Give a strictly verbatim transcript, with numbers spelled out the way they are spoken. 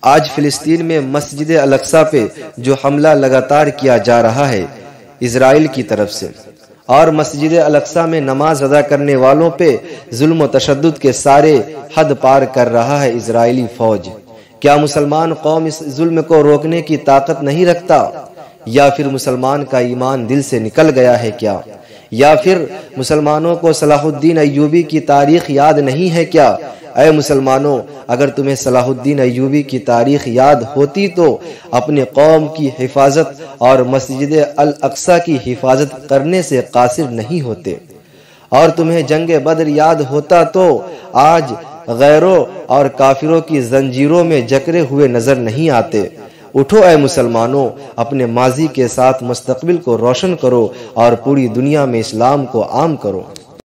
आज फिलिस्तीन में मस्जिद अल-अक्सा पे जो हमला लगातार किया जा रहा है इजराइल की तरफ से, और मस्जिद अल-अक्सा में नमाज अदा करने वालों पे जुल्म व तशद्दुद के सारे हद पार कर रहा है इजरायली फौज। क्या मुसलमान कौम इस जुल्म को रोकने की ताकत नहीं रखता, या फिर मुसलमान का ईमान दिल से निकल गया है क्या, या फिर मुसलमानों को सलाहुद्दीन अय्यूबी की तारीख याद नहीं है क्या? ऐ मुसलमानों, अगर तुम्हें सलाहुद्दीन अय्यूबी की तारीख याद होती तो अपने कौम की हिफाजत और मस्जिद अल-अक्सा की हिफाजत करने से कासिर नहीं होते। और तुम्हें जंग बदर याद होता तो आज गैरों और काफिरों की जंजीरों में जकड़े हुए नजर नहीं आते। उठो ऐ मुसलमानों, अपने माजी के साथ मुस्तकबिल को रोशन करो और पूरी दुनिया में इस्लाम को आम करो।